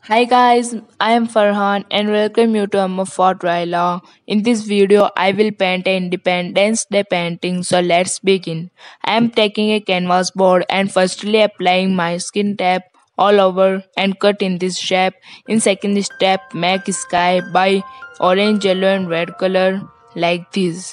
Hi guys, I am Farhan and welcome you to Art Raila. In this video, I will paint an Independence Day painting. So let's begin. I am taking a canvas board and firstly applying my skin tap all over and cut in this shape. In second step, make sky by orange, yellow and red color like this.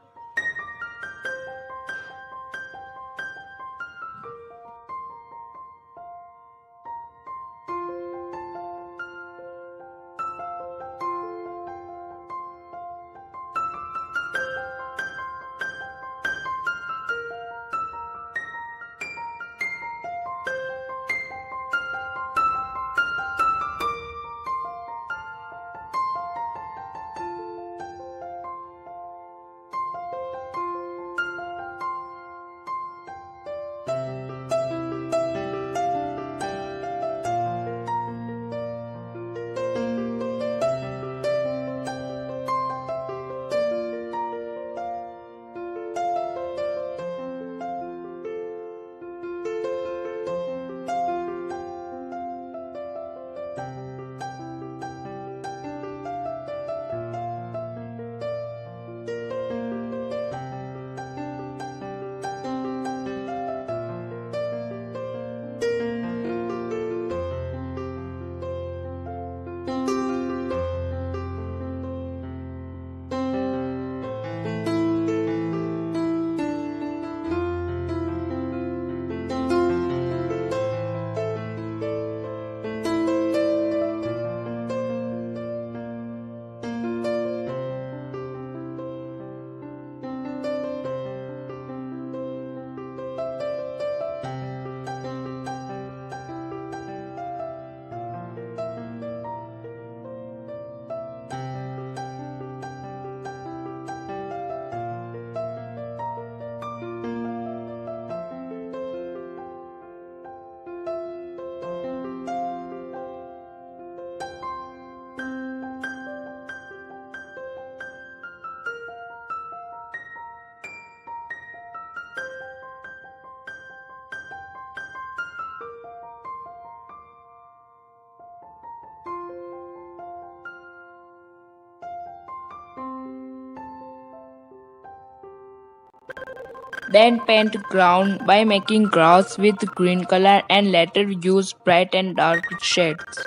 Then paint ground by making grass with green color and later use bright and dark shades.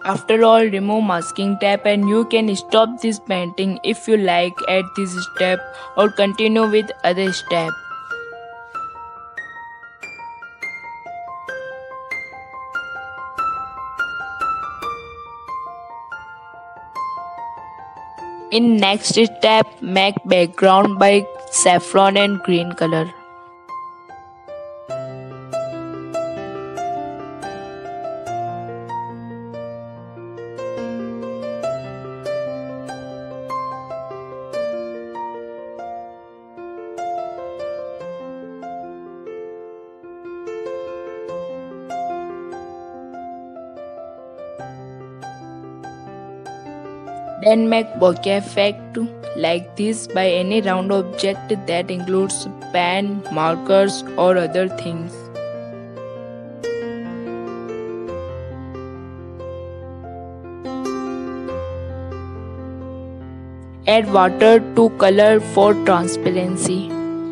After all, remove masking tape and you can stop this painting if you like at this step or continue with other step. In next step, make background by saffron and green color. Then make bokeh effect like this by any round object that includes pen, markers or other things. Add water to color for transparency.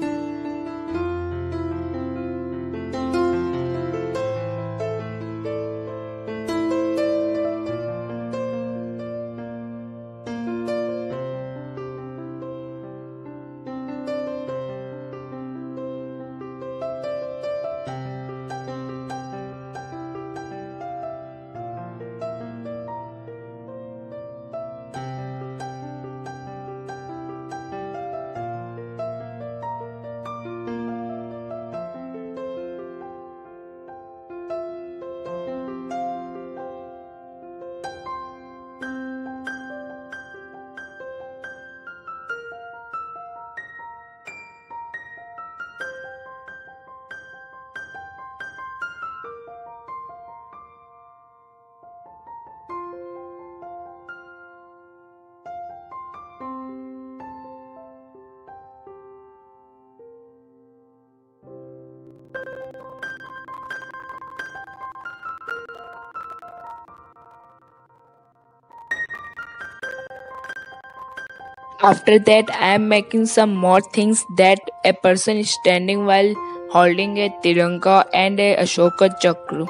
After that, I am making some more things that a person is standing while holding a tiranga and a Ashoka chakra.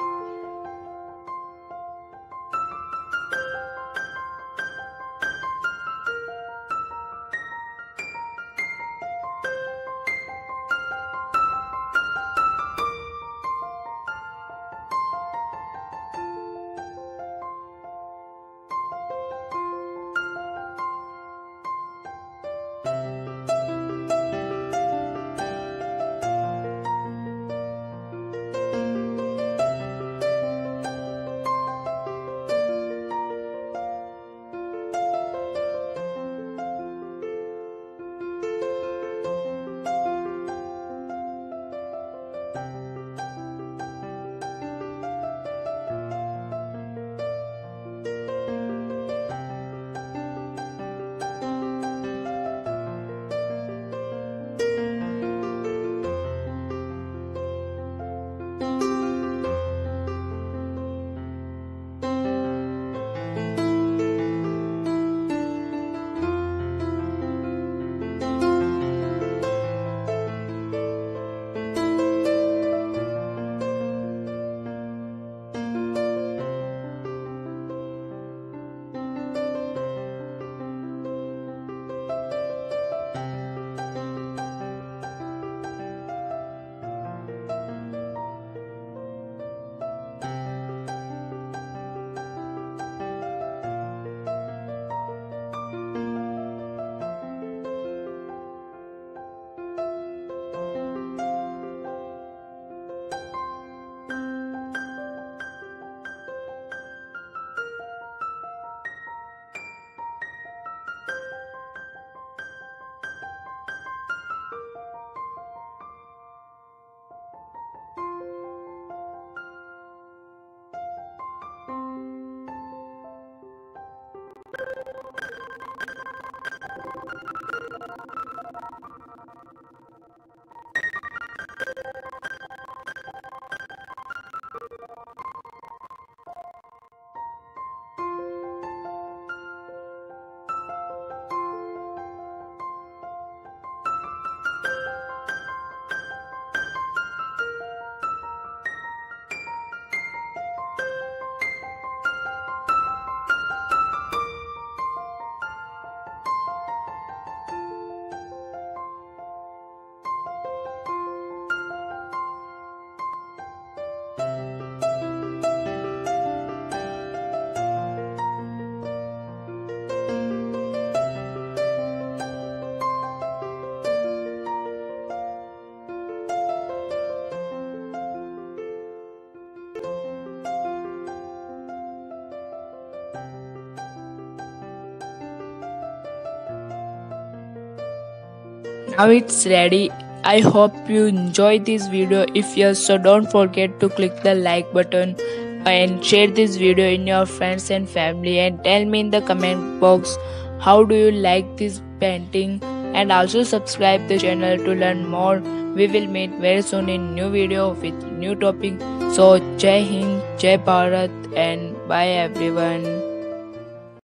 Now it's ready. I hope you enjoyed this video. If yes, so don't forget to click the like button and share this video in your friends and family, and tell me in the comment box how do you like this painting, and also subscribe the channel to learn more. We will meet very soon in new video with new topic. So Jai Hind, Jai Bharat, and bye everyone.